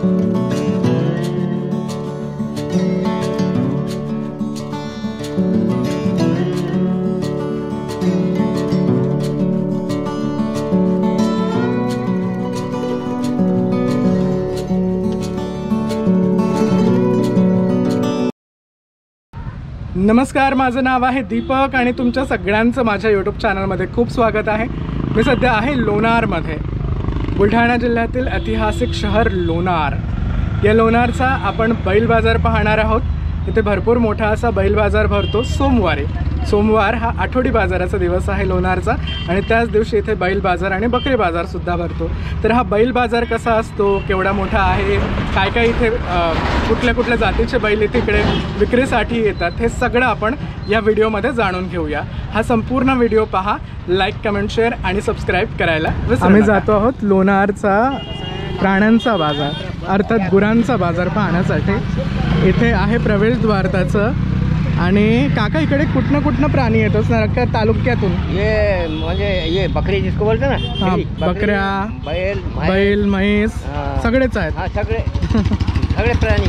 नमस्कार, माझं नाव आहे दीपक आणि तुमच्या सगळ्यांचं माझ्या यूट्यूब चॅनलमध्ये खूप स्वागत आहे। मी सध्या आहे लोणारमध्ये, बुलढाणा जिल्ह्यातील ऐतिहासिक शहर लोणार। या लोणारचा आपण बैल बाजार पाहणार आहोत। इथे भरपूर मोठा असा बैल बाजार भरतो सोमवारी। सोमवार हा आठवडी बाजाराचा दिवस आहे लोणारचा आणि त्याच दिवशी इथे बैल बाजार आणि बकरी बाजार सुद्धा भरतो। तर हा बैल बाजार कसा असतो, केवढा मोठा आहे, काय काय इथे कुठल्या कुठल्या जातीचे बैल इकडे विक्रीसाठी येतात, हे सगळं आपण या व्हिडिओमध्ये जाणून घेऊया। हा संपूर्ण व्हिडिओ पहा, लाईक, कमेंट, शेअर आणि सबस्क्राईब करायला विसरू नका। आम्ही जातो आहोत लोणारचा प्राण्यांचा बाजार, अर्थात गुरांचा बाजार पाहण्यासाठी। इथे आहे प्रवेशद्वार त्याचं। आणि काका इकडे कुठनं प्राणी येतोस ना का तालुक्यातून? ये म्हणजे ये बकरी जिसको बोलते ना, बकऱ्या, बैल, म्हैस सगळेच आहेत। हा, सगळे प्राणी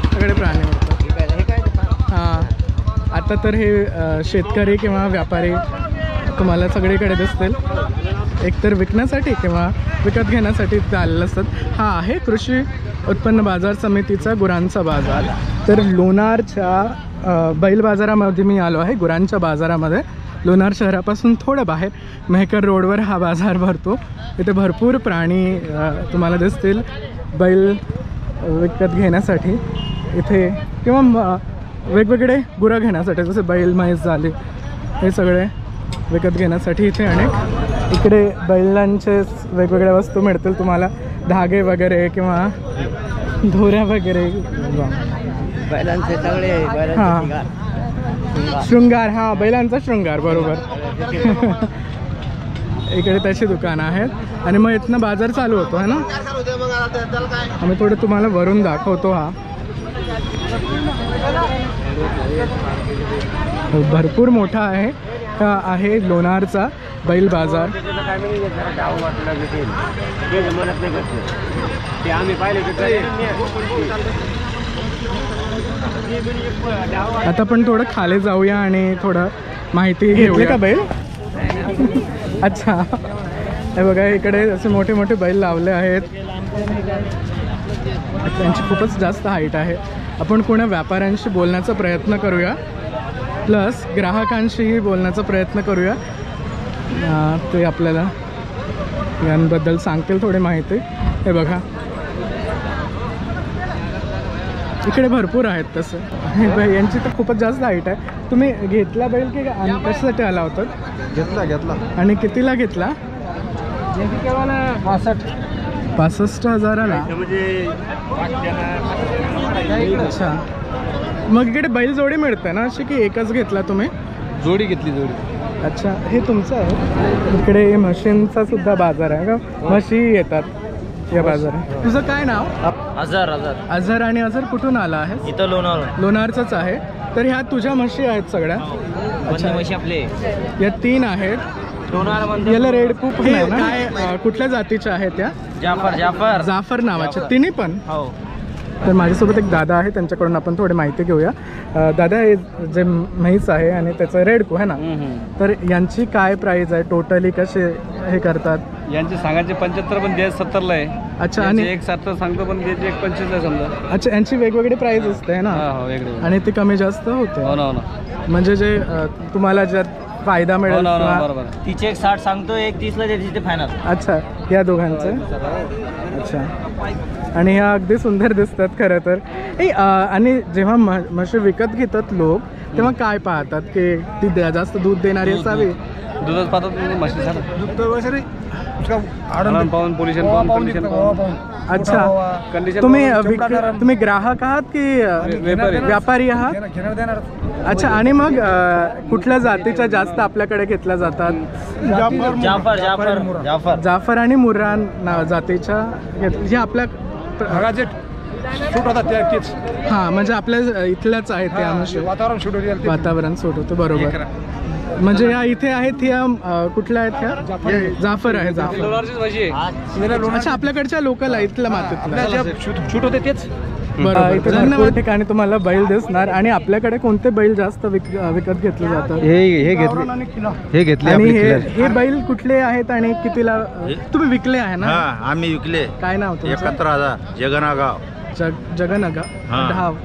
हां, आता तर हे शेतकरी किंवा व्यापारी तुम्हाला सगळीकडे दिसतील, एकतर विकण्यासाठी किंवा विकत घेण्यासाठी आलेले असतात। हा आहे कृषी उत्पन्न बाजार समितीचा गुरांचा बाजार। तर लोणारच्या बैल बाजारामध्ये मी आलो आहे, गुरांच्या बाजारामध्ये। लोणार शहरापासून थोडं बाहेर मेहकर रोडवर हा बाजार भरतो। इथे भरपूर प्राणी तुम्हाला दिसतील बैल विकत घेण्यासाठी इथे, किंवा वेगवेगळे गुरं घेण्यासाठी, जसे बैल, म्हैस झाले, हे सगळे विकत घेण्यासाठी इथे अनेक इकडे बैलांचे वेगवेगळ्या वस्तू मिळतील तुम्हाला, धागे वगैरे किंवा दोऱ्या वगैरे, बैलांचे सगळे शृंगार, हां बैलांचा शृंगार, बरोबर। इकडे त्याची दुकानं आहेत आणि मग इथनं बाजार चालू होतो है ना। आम्ही थोडं तुम्हाला वरून दाखवतो। हा भरपूर मोठा आहे, हा आहे लोणारचा बैल बाजार। आता आपण थोडं खाली जाऊया आणि थोडं माहिती घेऊया का बैल। अच्छा, हे बघा इकडे असे मोठे मोठे बैल लावले आहेत, त्यांची खूपच जास्त हाईट आहे। आपण कोणा व्यापाऱ्यांशी बोलण्याचा प्रयत्न करूया, प्लस ग्राहकांशीही बोलण्याचा प्रयत्न करूया, ते आपल्याला यांबद्दल सांगतील थोडी माहिती। हे बघा इकडे भरपूर आहेत तसं, यांची तर खूपच जास्त हाईट आहे। तुम्ही घेतला बैल की कशासाठी आला होता? घेतला। आणि कितीला घेतला? 65,000ला। अच्छा, मग इकडे बैल जोडी मिळते ना अशी, की एकच घेतला तुम्ही? जोडी घेतली, जोडी। अच्छा, हे तुमचं आहे? इकडे म्हशींचा सुद्धा बाजार आहे का? म्हशी येतात या बाजारात। तुझं काय नाव? अझर। आणि अझर कुठून आला आहे? इथं लोणारचाच आहे। तर ह्या तुझ्या म्हशी आहेत सगळ्या? अच्छा, म्हशी आपले या 3 आहेत लोणारमध्ये। याला रेड पूप नाही ना? काय कुठल्या जातीच्या आहेत त्या? जाफर नावाच्या तिन्ही पण? हो। तर माझ्यासोबत एक दादा आहे, त्यांच्याकडून आपण थोडी माहिती घेऊया। दादा, हे जे म्हैस आहे आणि त्याचं रेडकू आहे ना, तर यांची काय प्राइस आहे टोटली, कसे हे करतात? यांचे सांगायचे 75 पण द्यायचे 70ला आहे। अच्छा, आणि 170 सांगतो पण द्यायचे 125 आहे समजा। अच्छा, यांची वेगवेगळी प्राइस असते ना? हो, वेगळी, आणि ती कमी जास्त होते। हो ना। म्हणजे जे तुम्हाला ज्यात फायदा मिळेल। बरोबर। तिचे 160 सांगतो, 130ला द्यायची फायनल। अच्छा, या दोघांचं? अच्छा, आणि ह्या अगदी सुंदर दिसतात खरं तर। आणि जेव्हा म्हशी विकत घेतात लोक, तेव्हा काय पाहतात की ती जास्त दूध देणारी असावी? दूधच पाहतात म्हशीसाठी, अच्छा, तुम्ही ग्राहक आहात की व्यापारी आहात? अच्छा, आणि मग कुठल्या जातीच्या जास्त आपल्याकडे घेतल्या जातात? जाफर आणि मुर्रा जातीच्या, हे आपल्या शूट होतात तेच हां म्हणजे आपल्या इथल्याच आहेत ते अनुष्य वातावरण शूट होते वातावरण सूट होतं बरोबर. म्हणजे या इथे आहेत ह्या कुठल्या आहेत ह्या जाफर आहे जाफर. लोणारचीच भाजी आहे. अच्छा आपल्याकडच्या लोकल आहे इथल्या मातीतल्या. शूट होते तेच. बरं इथे भरपूर ठिकाणी तुम्हाला बैल दिसणार. आणि आपल्याकडे कोणते बैल जास्त विकत घेतले जातात? हे घेतले आणि हे बैल कुठले आहेत आणि कितीला तुम्ही विकले आहे ना? आम्ही विकले काय नाव तुमचं? 71,000 जगनागाव. जगनगा हां. ढाव.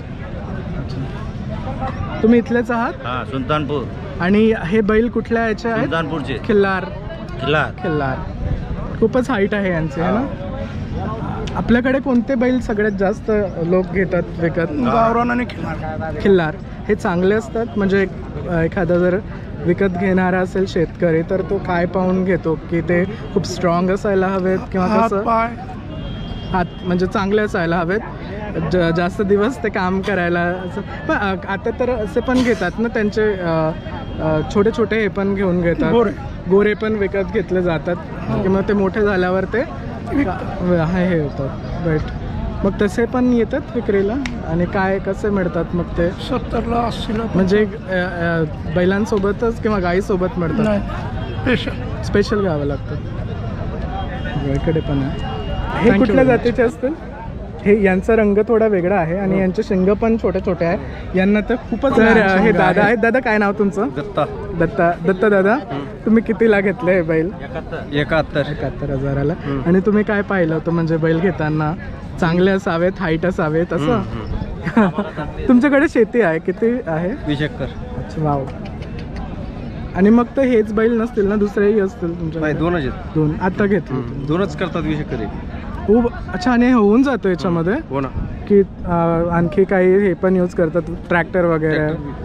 तुम्ही इथलेच आहात? हा सुलतानपूर. आणि हे बैल कुठल्या याचे आहेत? सुलतानपूरचे खिल्लार. किल्ला. खिल्लार खूपच हाईट आहे यांचे है ना? आपल्याकडे कोणते बैल सगळ्यात जास्त लोक घेतात विकत? गावरान आणि खिल्लार हे चांगले असतात. म्हणजे एखादा जर विकत घेणारा असेल शेतकरी तर तो काय पाहून घेतो की ते खूप स्ट्रॉंग असायला हवेत किंवा कसं? हात म्हणजे चांगले असायला हवेत, जास्त दिवस ते काम करायला असं. पण आता तर असे पण घेतात ना त्यांचे छोटे छोटे हे पण घेऊन घेतात, गोरे पण विकत घेतले जातात किंवा ते मोठे झाल्यावर ते हे होतात बैठ. मग तसे पण येतात विक्रीला. आणि काय कसे मिळतात मग ते? 70ला 80ला. म्हणजे बैलांसोबतच किंवा गाईसोबत मिळतात? स्पेशल घ्यावं लागतं. इकडे पण आहे. हे कुठल्या जातीचे असतील? हे यांचा रंग थोडा वेगळा आहे आणि यांचे शिंग पण छोटे छोटे आहे. यांना तर खूपच. हे दादा आहेत. दादा काय नाव तुमचं? दत्ता दादा. तुम्ही कितीला घेतले हे बैल? 71,000ला. आणि तुम्ही काय पाहिलं होतं म्हणजे बैल घेताना? चांगले असावेत, हाईट असावेत असं? तुमच्याकडे शेती आहे? किती आहे? 20 एकर. अच्छा वाव. आणि मग तर हेच बैल नसतील ना, दुसरेही असतील तुमच्याकडे? दोनच आहेत. दोन आता घेतले? दोनच करतात 20 एकर. अच्छा. आणि हे होऊन जातं याच्यामध्ये हो ना. की आणखी काही हे पण यूज करतात ट्रॅक्टर वगैरे?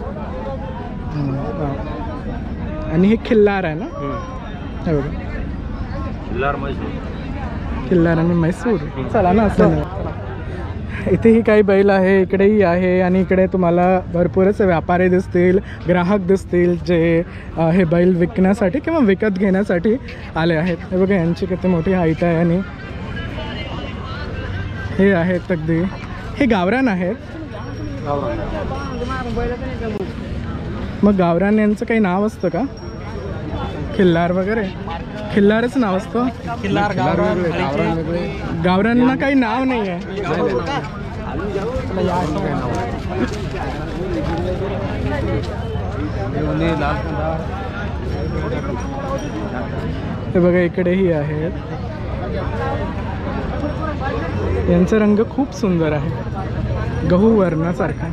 आणि हे खिल्लार आहे ना? हे बघा खिल्लार आणि म्हैसूर. चला ना असं. इथेही काही बैल आहे, इकडेही आहे. आणि इकडे तुम्हाला भरपूरच व्यापारी दिसतील, ग्राहक दिसतील जे हे बैल विकण्यासाठी किंवा विकत घेण्यासाठी आले आहेत. हे बघा यांची किती मोठी हाईट आहे. आणि हे आहेत अगदी. हे गावरान आहेत. मग गावरान यांचं काही नाव असतं का? खिल्लार वगैरे? खिल्लारच नाव असतं? गावरांना काही नाव नाही आहे. हे बघा इकडेही आहेत. यांचा रंग खूप सुंदर आहे, गहू वर्णासारखा.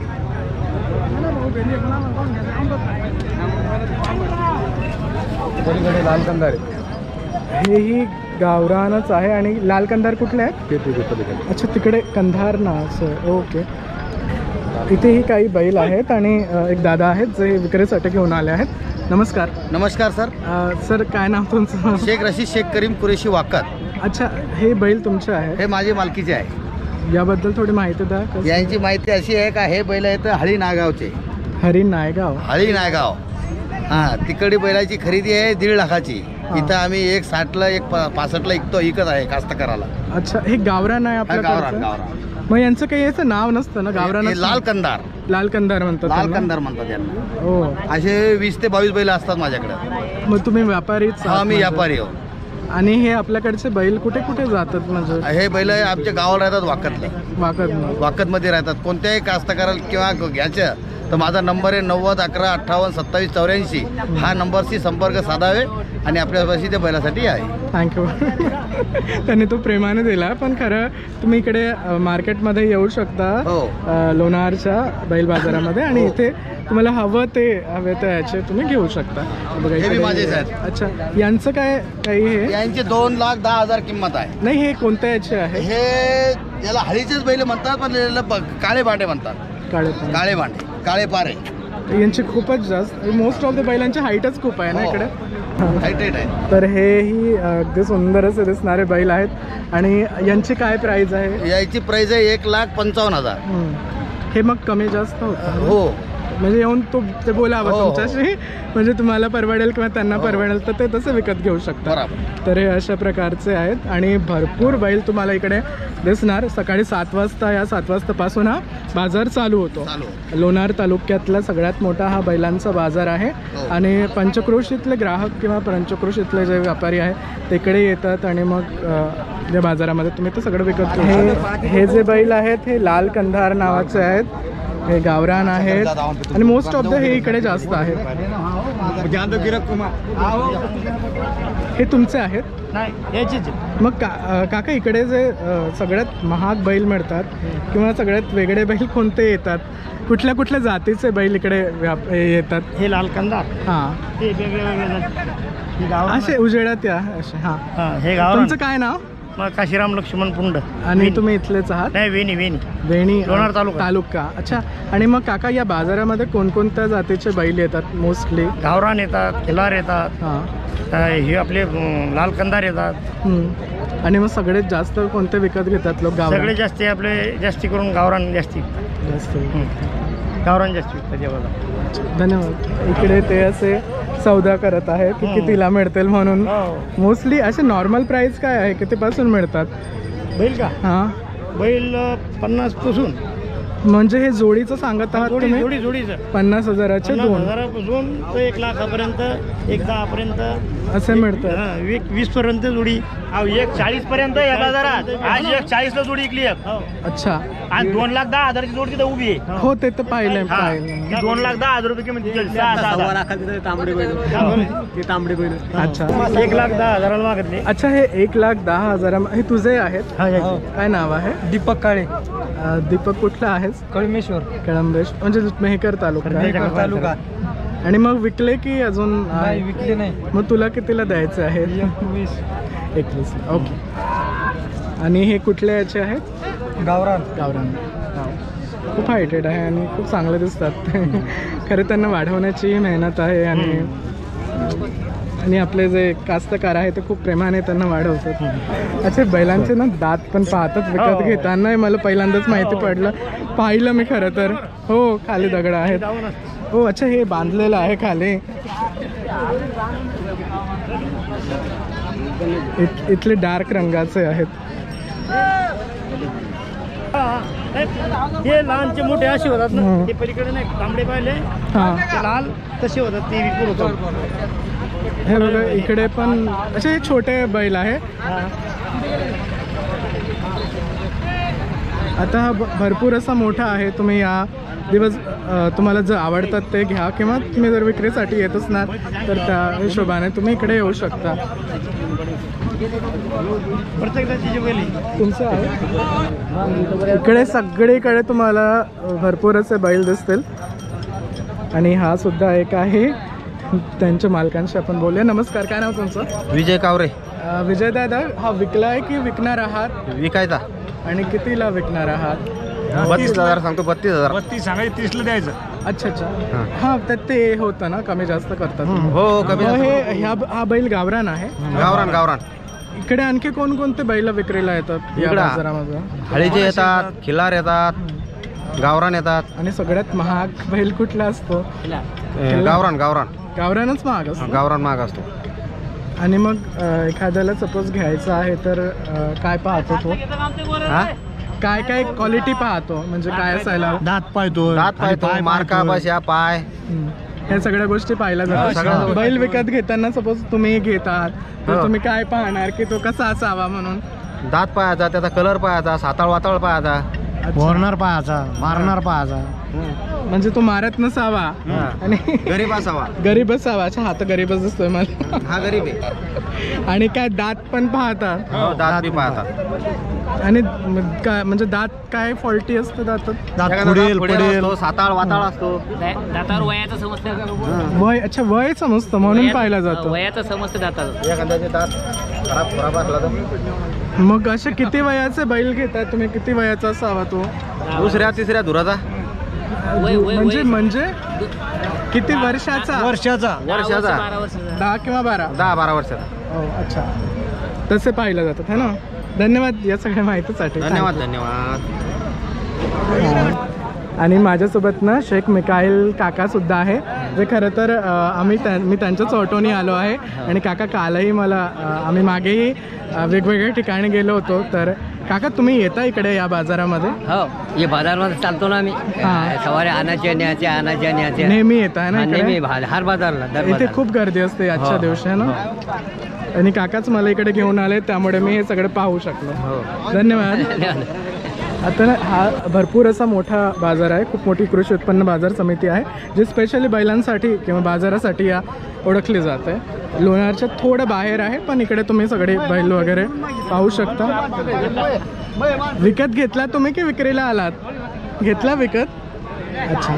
लाल कंदार. हेही गावरानच आहे. आणि लाल कंधार कुठले आहेत? अच्छा तिकडे कंधार ना असं. ओके. इथेही काही बैल आहेत आणि एक दादा आहेत जे विक्रीसाठी घेऊन आले आहेत. नमस्कार. नमस्कार सर. सर काय नाव तुमचं? शेख रशीद शेख करीम कुरेशी वाकत. अच्छा हे बैल तुमचे आहे? हे माझे मालकीचे आहे. याबद्दल थोडी माहिती द्या. यांची माहिती अशी आहे का हे बैल आहेत हळी नायगावचे. हरी नायगाव. हळी नायगाव. हां तिकडे बैलाची खरेदी आहे 1.5 लाखाची. इथं आम्ही 1.60ला 1.65ला विकत आहे कास्तकाराला. अच्छा हे गावरान आहे गावरान. आपल्याकडे? मग यांचं काही याचं नाव नसतं ना? गावरान. लाल कंदार. लाल कंदार म्हणतात. लाल कंदार म्हणतात त्यांना. हो. असे 20 ते 22 बैल असतात माझ्याकडे. मग तुम्ही व्यापारीच? हा मी व्यापारी हो. आणि हे आपल्याकडचे बैल कुठे कुठे जातात? म्हणजे हे बैल आमच्या गावाला राहतात वाकतला. वाकतमध्ये राहतात. कोणत्याही कास्तकाराला किंवा घ्यायचं तर माझा नंबर आहे 90 11 58 27 84. हा नंबरशी संपर्क साधावे आणि आपल्यापाशी त्या बैलासाठी आहे. थँक्यू. त्यांनी तो प्रेमाने दिला. पण खरं तुम्ही इकडे मार्केटमध्ये येऊ शकता. लोणारच्या बैल बाजारामध्ये. आणि इथे तुम्हाला हवं ते याचे तुम्ही घेऊ शकता. बघा हे माझेच आहेत. अच्छा यांचं काय काही? हे यांची 2,10,000 किंमत आहे. नाही हे कोणत्या याचे आहे? हे याला हळीचेच बैल म्हणतात पण याला काळे भांडे म्हणतात. काळे भांडे काळे पारे. यांची खूपच जास्त मोस्ट ऑफ द बैलांची हाईटच खूप आहे ना इकडे. हाईट आहे. तर हेही अगदी सुंदर असे दिसणारे बैल आहेत. आणि यांची काय प्राइस आहे? याची प्राइस आहे 1,55,000. हे मग कमी जास्त होतं? हो म्हणजे येऊन ते बोलावं हो, हो. तुमच्याशी, म्हणजे तुम्हाला परवडेल किंवा त्यांना परवडेल तर ते तसं विकत घेऊ शकतात. बरोबर. तर हे अशा प्रकारचे आहेत आणि भरपूर बैल तुम्हाला इकडे दिसणार. सकाळी 7 वाजता, या 7 वाजतापासून हा बाजार चालू होतो. लोणार तालुक्यातला सगळ्यात मोठा हा बैलांचा बाजार आहे. हो. आणि पंचक्रोशीतले ग्राहक किंवा पंचक्रोशीतले जे व्यापारी आहेत ते इकडे येतात आणि मग या बाजारामध्ये तुम्ही ते सगळं विकत घेऊ. हे जे बैल आहेत हे लाल कंधार नावाचे आहेत, हे गावरान आहेत आणि मोस्ट ऑफ द हे इकडे जास्त आहेत. हे तुमचे आहेत? मग काका इकडे जे सगळ्यात महाग बैल मिळतात किंवा सगळ्यात वेगळे बैल कोणते येतात? कुठल्या कुठल्या जातीचे बैल इकडे येतात? हे लाल कंदा, हां, हे वेगळे असे उजेडात या असे. हां, हे तुमचं काय नाव? काशीराम लक्ष्मण पुंड. आणि तुम्ही इथलेच आहात? नाही, वेणी वेणी वेणी लोणार तालुका. अच्छा. आणि मग काका या बाजारामध्ये कोणकोणत्या जातीचे बैल येतात मोस्टली? गावरान येतात, खिलार येतात, हां, हे आपले लाल कंदार येतात. आणि मग सगळ्यात जास्त कोणते विकत घेतात लोक? सगळे जास्ती आपले जास्ती करून गावरान जास्ती गावरान जास्ती विकतात जेव्हा. धन्यवाद. इकडे ते असे सौदा करत आहे की कितीला मिळतील म्हणून. मोस्टली असे नॉर्मल प्राइस काय आहे, कितीपासून मिळतात बैल का? हां, बैल 50 पासून. म्हणजे हे जोडीचं सांगत आहात तुम्ही? जोडीचं 50,000चे 2 50,000पासून तर 1,00,000पर्यंत, 1,10,000पर्यंत असे मिळतात. 20 पर्यंत जोडी. 1,40 पर्यंत या बाजारात आज 1,40 ला जोडी विकली आहे. अच्छा. आणि 2,10,000ची जोडी तिथं उभी आहे. हो, ते तर पाहिलंय. 2,10,000 रुपये किंमत तांबडी बैल. अच्छा. 1,10,000 मागितले. अच्छा, हे 1,10,000 हे तुझे आहेत? काय नाव आहे? दीपक काळे. दीपक कुठला आहेस? कळमेश्वर, कळंबेश, म्हणजे मेहकर तालुका. आणि मग विकले की अजून? विकले नाही. मग तुला कितीला द्यायचे आहे? 21. ओके. आणि हे कुठल्या याचे आहेत? गावरान. खूप हायटेड आहे आणि खूप चांगले दिसतात. खरं त्यांना वाढवण्याची मेहनत आहे आणि आपले जे कास्तकार आहे ते खूप प्रेमाने त्यांना वाढवतात. अच्छा, बैलांचे ना दात पण पाहतात विकत घेताना. मला पहिल्यांदाच माहिती पडलं, पाहिलं मी खरं तर. हो, खाली दगड आहेत. हो, अच्छा, हे बांधलेलं आहे खाली. इथले डार्क रंगाचे आहेत. हे लहानचे मोठे असे होतात ना, ते पलीकडे नाही तांबडे पाहिले. हां, ते लाल तसे होतात, ते विकून होतात. हे बघा इकडे पण असे छोटे बैल आहे. आता हा भरपूर असा मोठा आहे. तुम्ही या दिवस तुम्हाला जर आवडतात ते घ्या किंवा तुम्ही जर विक्रीसाठी येत असणार तर त्या हिशोबाने तुम्ही इकडे येऊ शकता. तुमचं आहे इकडे सगळीकडे तुम्हाला भरपूर असे बैल दिसतील. आणि हा सुद्धा एक आहे, त्यांच्या मालकांशी आपण बोलूया. नमस्कार, काय नाव तुमचं? विजय कावरे. विजय दादा, हा विकलाय की विकणार आहात? विकायचा. आणि कितीला विकणार आहात? 32,000 सांगतो. 32,000. 32 सांगायचे 30 ला द्यायचं. अच्छा. हा, तर ते होतं ना, कमी जास्त करतात. हो, कमी. हा बैल गावरान आहे? गावरान. इकडे आणखी कोणकोणते बैल विक्रीला येतात या बाजारामध्ये? हळीचे येतात, खिलार येतात, गावरान येतात. आणि सगळ्यात महाग बैल कुठला असतो? गावरानच महाग असतो. गावरान महाग असतो. आणि मग एखाद्याला सपोज घ्यायचं आहे तर काय पाहतो तो? काय काय क्वालिटी पाहतो, म्हणजे काय असायला? दात पाहतो, मार्का, बशा, पाय, ह्या सगळ्या गोष्टी पाहिल्या जातात. बैल विकत घेताना सपोज तुम्ही घेतात तर तुम्ही काय पाहणार की तो कसा असावा म्हणून? दात पाहायचा, त्याचा कलर पाहायचा, साताळ वाताळ पाहायचा, बोरणार पाहायचा, मारणार पाहायचा. म्हणजे तो मारत नसावा आणि गरीब असावा. गरीब असावा. अच्छा, हा तर गरीबच दिसतोय मला. हा गरीब आहे. आणि काय दात पण पाहतात? दात बी पाहतात. आणि काय म्हणजे दात काय फॉल्टी असतं दातात? पडेल, साताळ वाताळ असतो. दातावर वयाचं समजतं. वय? अच्छा, वय समजतं म्हणून पाहिलं जातं. वयाचं समजतं दातावर. एखाद्याचे दात खराब असला तर. मग असे किती वयाचे बैल घेतात तुम्ही? किती वयाचा असावा तो? दुसऱ्या तिसऱ्या धुराचा. म्हणजे किती वर्षाचा? 10 किंवा 12? 10-12 वर्षाचा. हो, अच्छा, तसे पाहिलं जातात है ना. धन्यवाद या सगळ्या माहितीसाठी. धन्यवाद. आणि माझ्यासोबत ना शेख मिकाईल काकासुद्धा आहे, जे खरं तर मी त्यांच्याच ऑटोनी आलो आहे. आणि काका कालही मला आम्ही मागेही वेगवेगळ्या ठिकाणी गेलो होतो. तर काका तुम्ही येता इकडे या बाजारामध्ये? हो, ये बाजारमध्ये चालतो ना आम्ही. सवारी आणायचे न्यायचे नेहमी येत आहे ना नेहमी इकडे? हर बाजारला इथे खूप गर्दी असते आजच्या दिवशी है ना. आणि काकाच मला इकडे घेऊन आले, त्यामुळे मी हे सगळं पाहू शकलो. धन्यवाद. आता हा भरपूर असा मोठा बाजार आहे, खूप मोठी कृषी उत्पन्न बाजार समिती आहे, जी स्पेशली बैलांसाठी किंवा बाजारासाठी या ओळखली जाते. लोणारच्या थोडं बाहेर आहे, पण इकडे तुम्ही सगळे बैल वगैरे पाहू शकता. विकत घेतला तुम्ही की विक्रीला आलात? घेतला विकत? अच्छा.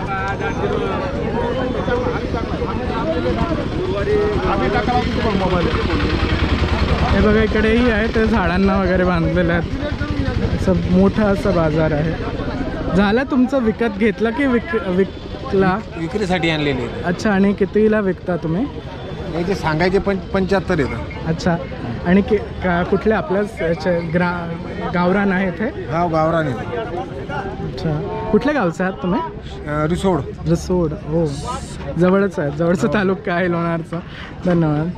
हे बघा इकडेही आहे, ते झाडांना वगैरे बांधलेलं आहेत. असं मोठा असा बाजार आहे. झाला तुमचं विकत घेतला की विकला? विक्रीसाठी आणलेली. अच्छा. आणि कितीला विकता तुम्ही? याचे सांगायचे 75 येतं. अच्छा. आणि कुठल्या आपल्याच गावरान आहेत हे? हा, गावरान आहे. अच्छा. कुठल्या गावचे आहात तुम्ही? रिसोड. हो, जवळच आहे, जवळचा तालुका आहे लोणारचा. धन्यवाद.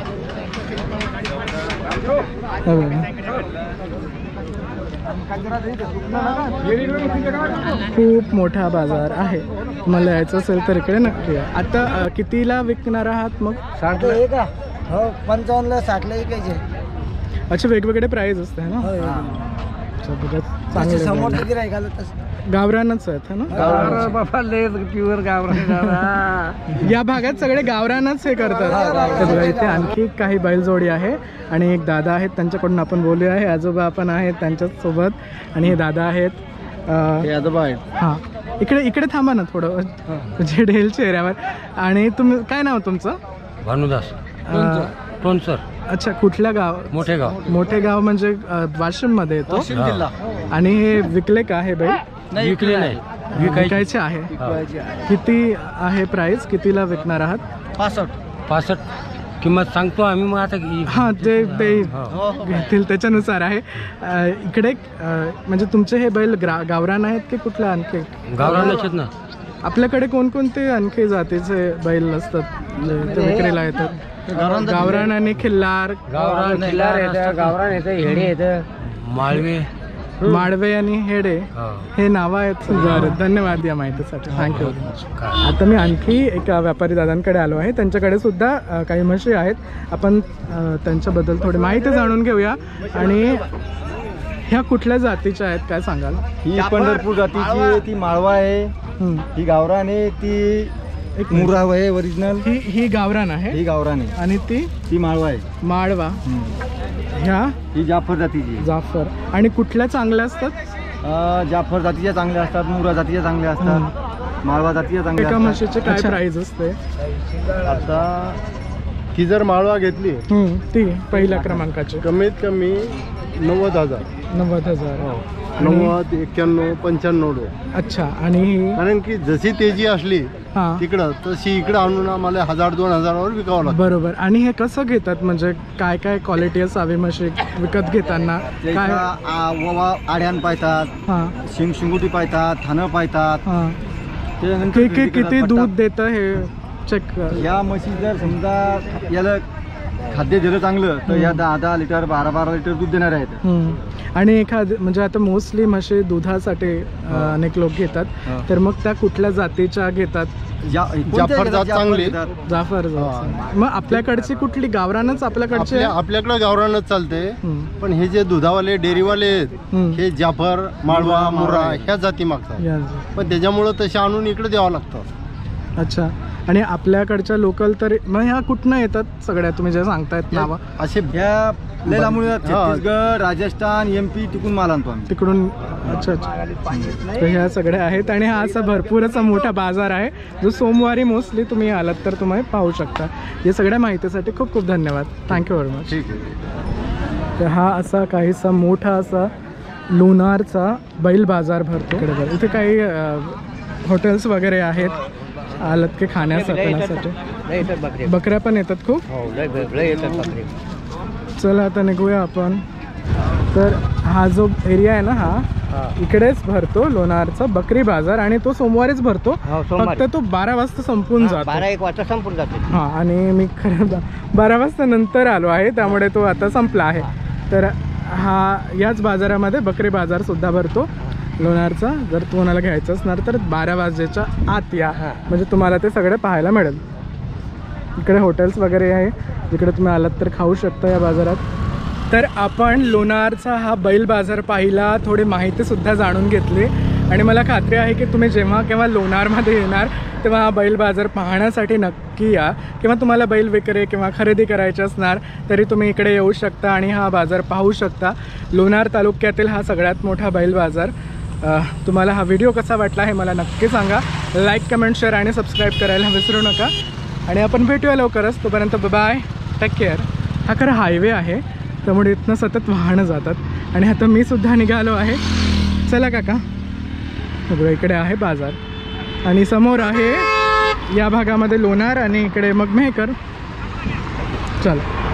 खूप मोठा बाजार आहे, मला यायचं असेल तर इकडे नक्की या. आता कितीला विकणार आहात मग? 60 हो, 55ला 60ला विकायचे. अच्छा, वेगवेगळे प्राइस असते ना. चांगले समोर गिराईक आलं तसं गावरानच आहेत ना. प्युअर गावरान. या भागात सगळे गावरानच हे करतात. बघा इथे आणखी काही बैलजोडी आहे आणि एक दादा आहेत, त्यांच्याकडून आपण बोलूया. हे आजोबा पण आहेत त्यांच्याच सोबत, आणि हे दादा आहेत. आजोबा आहेत. हां, इकडे थांबा ना थोडं, झेडेल चेहऱ्यावर. आणि तुम्ही काय नाव तुमचं? भानुदास टोनसर. अच्छा. कुठल्या गाव? मोठे गाव म्हणजे वाशिम मध्ये येतो. आणि हे विकले का हे बैल? विकले नाही, विकायचे आहे. किती आहे प्राइस? कितीला विकणार आहात? 65 किंमत सांगतो आम्ही. मग आता हां, ते घेतील त्याच्यानुसार आहे. इकडे म्हणजे तुमचे हे बैल गावरान आहेत की कुठल्या आणखी? गावरान ना. आपल्याकडे कोणकोणते आणखी जातीचे बैल असतात ते विक्रीला येतात? गावरान आणि खिल्लार. गावरान येतं, हेडे येतं, माळवे आणि हेडे हे नावं आहेत. बरं, धन्यवाद या माहितीसाठी. थँक्यू. आता मी आणखी एका व्यापारी दादांकडे आलो आहे, त्यांच्याकडे सुद्धा काही म्हशी आहेत. आपण त्यांच्याबद्दल थोडी माहिती जाणून घेऊया. आणि ह्या कुठल्या जातीच्या आहेत काय सांगाल? ही पंढरपूर जातीची आहे, ती माळवा आहे. ही गावरान आहे, ती एक मुराव आहे ओरिजिनल. ही गावरान आहे. ही गावरान आहे. आणि ती माळवा आहे. माळवा. ह्या ही जाफर जातीची. जाफर. आणि कुठल्या चांगल्या असतात? जाफर जातीच्या चांगल्या असतात, मुरा जातीच्या चांगल्या असतात, माळवा जातीच्या चांगल्या एका असतात. म्हशीचे काय प्राइस असते? आता ती जर माळवा घेतली ती पहिल्या क्रमांकाची कमीत कमी 90,000. 90,000. 90, 91, 95. अच्छा. आणि कारण की जशी तेजी असली तिकडं तशी इकडं आणून आम्हाला 1,000-2,000 विकावं लागतं. बरोबर. आणि हे कसं घेतात, म्हणजे काय काय क्वालिटी असावी म्हशी विकत घेताना? काय आड्यान पाहतात, शिंगुटी पाहतात, थानं पाहतात. किती दूध देतं हे चेक? या म्हशी जर समजा याला खाद्य दिलं चांगलं तर या 10 लिटर 12 लिटर दूध देणार आहेत. आणि एखाद म्हणजे आता मोस्टली म्हशी दुधासाठी अनेक लोक घेतात, तर मग त्या कुठल्या जातीच्या घेतात? जाफर जात चांगली. जाफर. मग आपल्याकडची कुठली? गावरानच आपल्याकडचे? आपल्याकडे गावरानच चालते. पण हे जे दुधावाले डेअरीवाले आहेत हे जाफर, माळवा, मुरा ह्या जाती मागतात, पण त्याच्यामुळं तसे आणून इकडे द्यावं लागतं. अच्छा. आणि आपल्याकडच्या लोकल तर मग ह्या कुठनं येतात सगळ्या तुम्ही जे सांगतायत नावं? असे ह्या छत्तीसगड, राजस्थान, MP तिकडून माल आणतो आम्ही तिकडून. अच्छा अच्छा. तर ह्या सगळ्या आहेत. आणि हा असा भरपूर असा मोठा बाजार आहे, जो सोमवारी मोस्टली तुम्ही आलात तर तुम्ही पाहू शकता. या सगळ्या माहितीसाठी खूप खूप धन्यवाद. Thank you very much. ठीक आहे. तर हा असा काहीसा मोठा असा लोणारचा बैल बाजार भरतो. इथे काही हॉटेल्स वगैरे आहेत, आलात की खाण्यासाठी. बकऱ्या पण येतात खूप. चला आता निघूया आपण. तर हा जो एरिया आहे ना हा इकडेच भरतो लोणारचा बकरी बाजार आणि तो सोमवारीच भरतो. फक्त तो 12 वाजता संपून जातो. 12-1 वाजता संपून जातो. हां आणि मी खरं 12 वाजता नंतर आलो आहे त्यामुळे तो आता संपला आहे. तर हा याच बाजारामध्ये बकरी बाजार सुद्धा भरतो लोणारचा. जर तुम्हाला घ्यायचं असणार तर 12 वाजेच्या आत या म्हणजे तुम्हाला ते सगळे पाहायला मिळेल. इकडे हॉटेल्स वगैरे आहे जिकडे तुम्ही आलात तर खाऊ शकता या बाजारात. तर आपण लोणारचा हा बैल बाजार पाहिला, थोडी माहितीसुद्धा जाणून घेतली आणि मला खात्री आहे की तुम्ही जेव्हा केव्हा लोणारमध्ये येणार तेव्हा हा बैल बाजार पाहण्यासाठी नक्की या. किंवा तुम्हाला बैल विक्री किंवा खरेदी करायची असणार तरी तुम्ही इकडे येऊ शकता आणि हा बाजार पाहू शकता. लोणार तालुक्यातील हा सगळ्यात मोठा बैल बाजार. तुम्हाला हा व्हिडिओ कसा वाटला हे मला नक्की सांगा. लाईक, कमेंट, शेअर आणि सबस्क्राईब करायला विसरू नका आणि आपण भेटूया लवकरच. तोपर्यंत बाय, टेक केअर. हा खरं हायवे आहे त्यामुळे इथनं सतत वाहनं जातात आणि आता मी सुद्धा निघालो आहे. चला काका, बघा इकडे आहे बाजार आणि समोर आहे या भागामध्ये लोणार आणि इकडे मग मेहकर. चला.